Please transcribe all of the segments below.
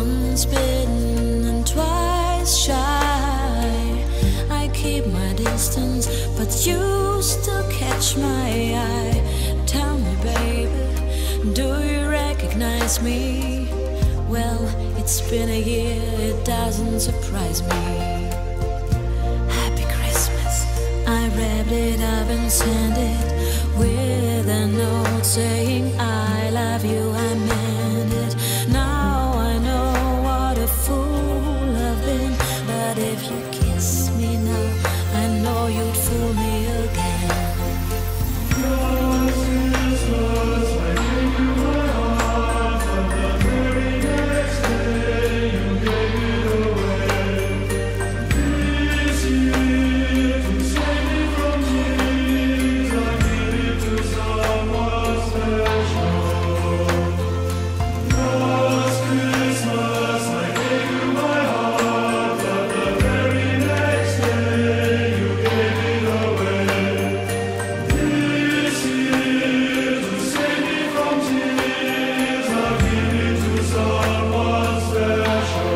Once bitten and twice shy. I keep my distance, but you still catch my eye. Tell me, baby, do you recognize me? Well, it's been a year, it doesn't surprise me. Happy Christmas. I wrapped it up and sent it with a note saying I love you, I meant it. Now I know what a fool I've been, but if you kiss me now, I know you'd fool me again. Last Christmas I gave you my heart, but the very next day you gave it away. This year, to save me from tears, I give it to someone special. Last Christmas I gave you my heart, but the very next day you gave it away. This year, to save me from tears, I give it to someone special.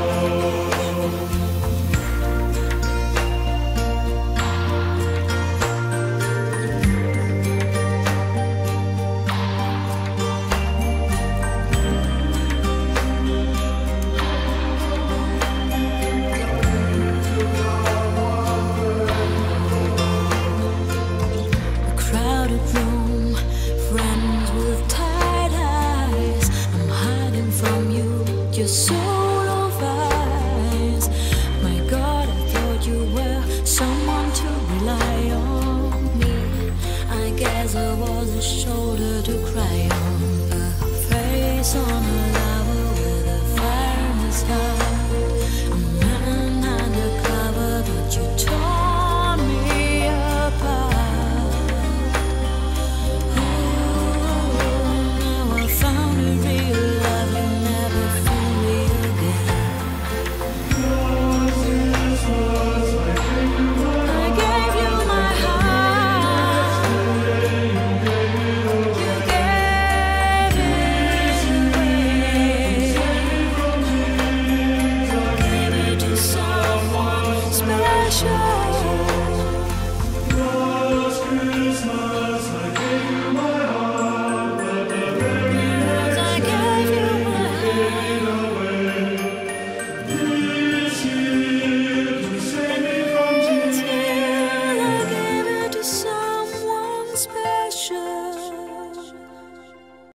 A crowded room, friends with tired eyes. I'm hiding from you, your soul of eyes. My God, I thought you were someone to rely on me. I guess I was a shoulder to cry on.